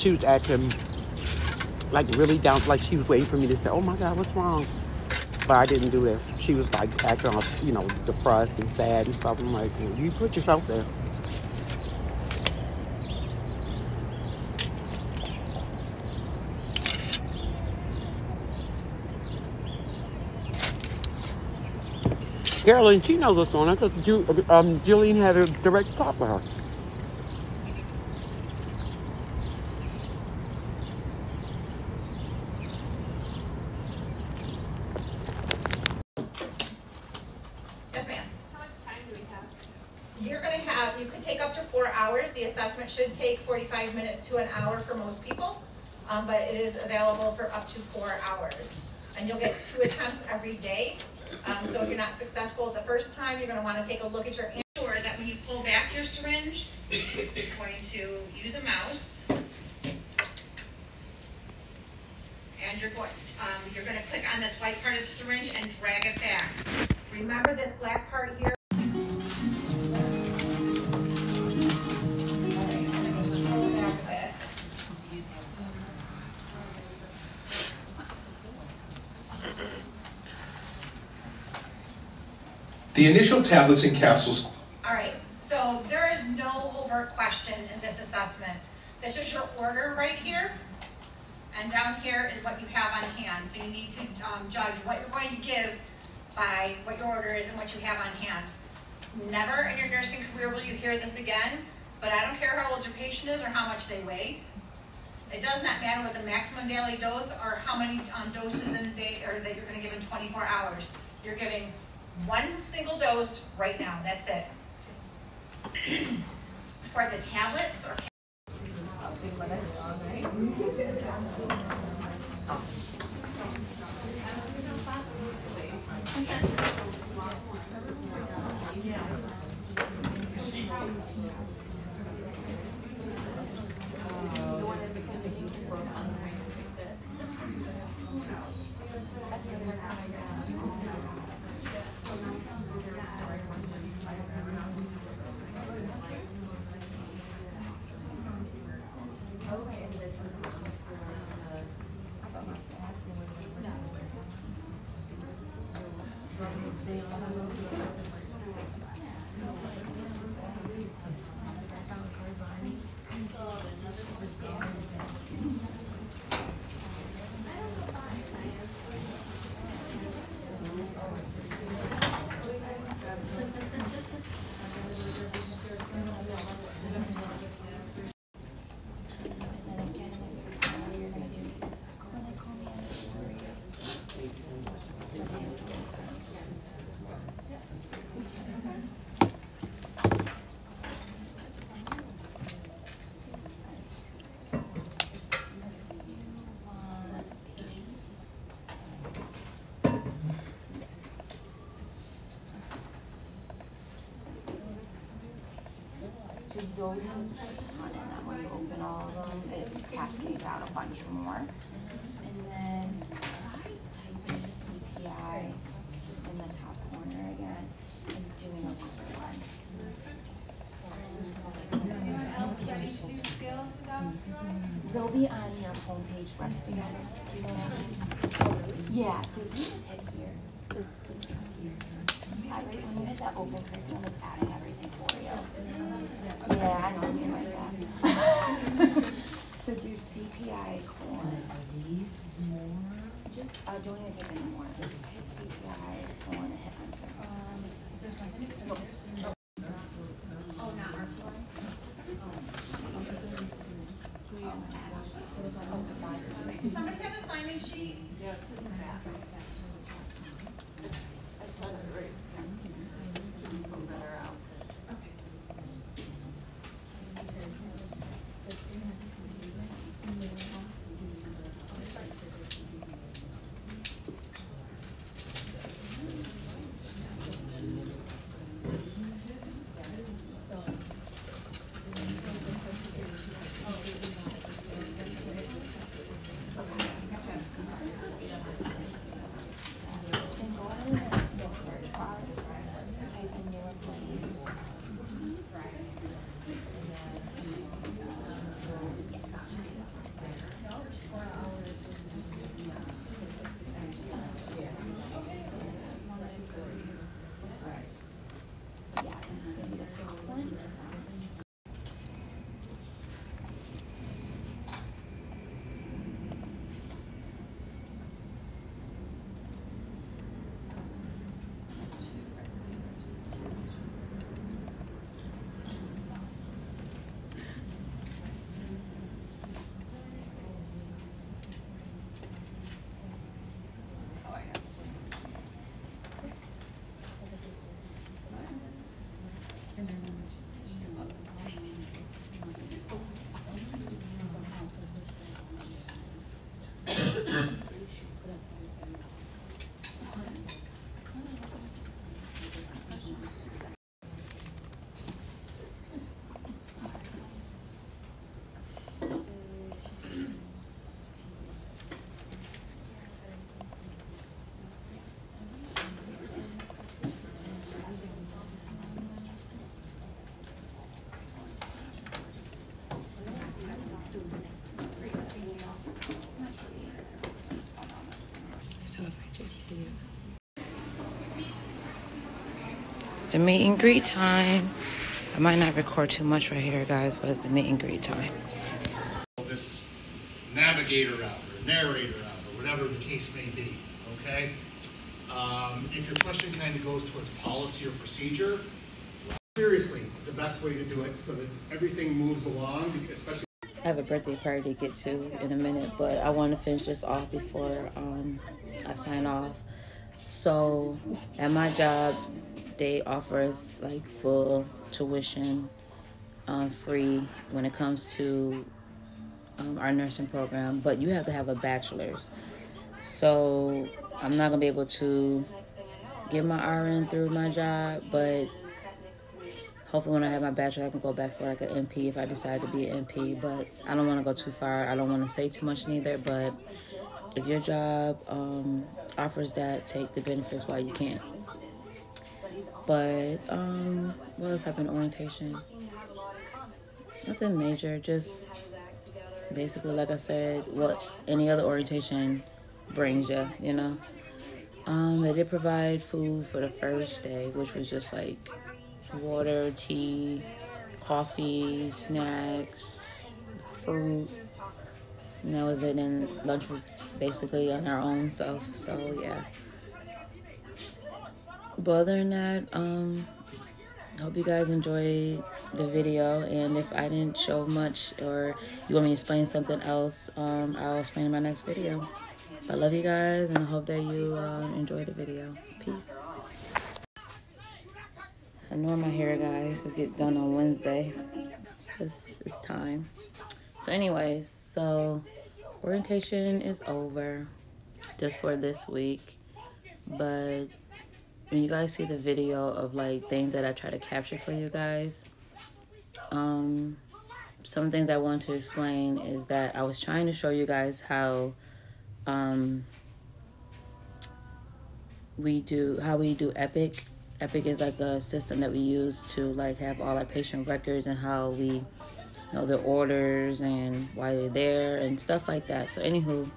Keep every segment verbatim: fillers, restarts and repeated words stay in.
she was acting like really down, like she was waiting for me to say, oh my God, what's wrong? But I didn't do that. She was like acting all, you know, depressed and sad and stuff. I'm like, well, you put yourself there. Carolyn, she knows what's going on because um, Julian had a direct talk with her. Yes, ma'am. How much time do we have? You're going to have, you could take up to four hours. The assessment should take forty-five minutes to an hour for most people, um, but it is available for up to four hours. And you'll get two attempts every day. Um, so if you're not successful the first time, you're going to want to take a look at your answer that when you pull back your syringe, you're going to use a mouse. And you're going, um, you're going to click on this white part of the syringe and drag it back. Remember this black part here? The initial tablets and capsules. All right, so there is no overt question in this assessment. This is your order right here, and down here is what you have on hand. So you need to um, judge what you're going to give by what your order is and what you have on hand. Never in your nursing career will you hear this again, but I don't care how old your patient is or how much they weigh. It does not matter what the maximum daily dose or how many um, doses in a day or that you're going to give in twenty-four hours. You're giving one single dose right now. That's it. For the tablets or those have a ton in them. When you open all of them, it cascades out a bunch more. And then type in C P I just in the top corner again and doing a quick one. They'll be on your homepage resting on it. Do you know what I mean? Yeah, so if you just hit here, yeah, right when you hit that open curriculum, it's adding everything for you. Yeah, I know, something like that. So do C P I colon. Just, uh, don't even take any more. Just hit C P I colon and hit enter. Um, there's nothing. Nope. Nope. Oh, not our floor? Does somebody have a sign-in sheet? Yeah, it's in the back. It's, it's not a great. Pull that out. Okay. Just here. It's the meet and greet time. I might not record too much right here, guys, but it's the meet and greet time. This navigator out or narrator out or whatever the case may be, okay? Um, if your question kind of goes towards policy or procedure, seriously, the best way to do it so that everything moves along, especially. I have a birthday party to get to in a minute, but I want to finish this off before um, I sign off. So at my job, they offer us like full tuition, um, free when it comes to um, our nursing program, but you have to have a bachelor's. So I'm not gonna be able to get my R N through my job, but hopefully when I have my bachelor, I can go back for like an M P if I decide to be an M P, but I don't want to go too far. I don't want to say too much neither, but if your job um, offers that, take the benefits while you can. But um, what else happened? Orientation. Nothing major, just basically, like I said, what any other orientation brings you, you know. Um, they did provide food for the first day, which was just like water, tea, coffee, snacks, fruit. And that was it. And lunch was basically on our own self. So yeah. But other than that, um, hope you guys enjoyed the video. And if I didn't show much or you want me to explain something else, um, I'll explain in my next video. I love you guys, and I hope that you uh, enjoy the video. Peace. I know my hair, guys, is get done on Wednesday. It's just, it's time. So anyways, so orientation is over just for this week. But when you guys see the video of like things that I try to capture for you guys, um, some things I want to explain is that I was trying to show you guys how um, we do, how we do Epic. Epic is like a system that we use to like have all our patient records and how we know their orders and why they're there and stuff like that. So anywho,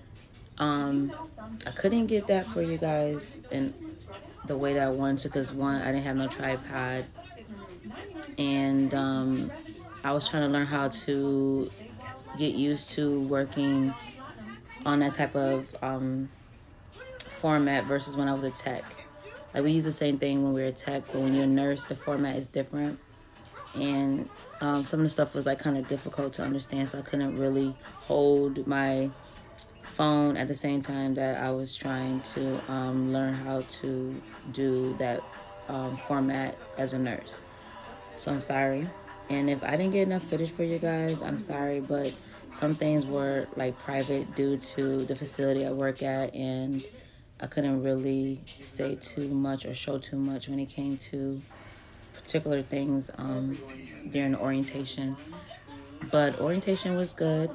um, I couldn't get that for you guys in the way that I wanted to because one, I didn't have no tripod, and um, I was trying to learn how to get used to working on that type of um, format versus when I was a tech. Like we use the same thing when we were a tech, but when you're a nurse, the format is different. And um, some of the stuff was like kind of difficult to understand, so I couldn't really hold my phone at the same time that I was trying to um, learn how to do that um, format as a nurse. So I'm sorry. And if I didn't get enough footage for you guys, I'm sorry, but some things were like private due to the facility I work at, and I couldn't really say too much or show too much when it came to particular things um, during the orientation. But orientation was good.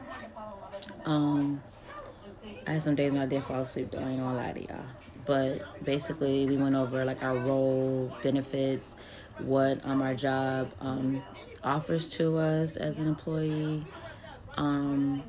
Um, I had some days when I did fall asleep, though, I ain't gonna lie to y'all. But basically, we went over like our role, benefits, what um, our job um, offers to us as an employee. Um,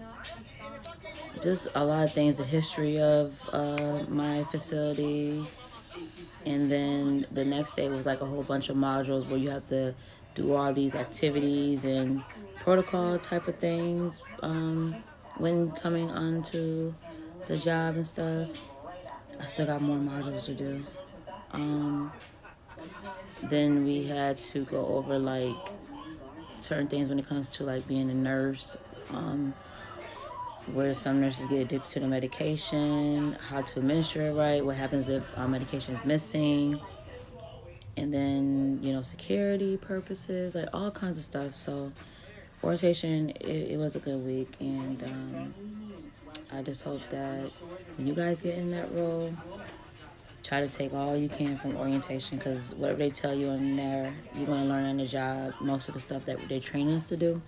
just a lot of things, the history of uh, my facility. And then the next day was like a whole bunch of modules where you have to do all these activities and protocol type of things um, when coming onto the job and stuff. I still got more modules to do. Um, then we had to go over like certain things when it comes to like being a nurse, um, where some nurses get addicted to the medication, how to administer it right, what happens if uh, medication is missing, and then, you know, security purposes, like all kinds of stuff. So orientation, it, it was a good week, and um, I just hope that when you guys get in that role, try to take all you can from orientation, because whatever they tell you in there, you're going to learn on the job most of the stuff that they train us to do.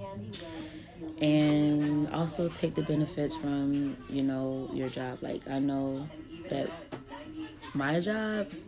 And also take the benefits from, you know, your job. Like, I know that my job,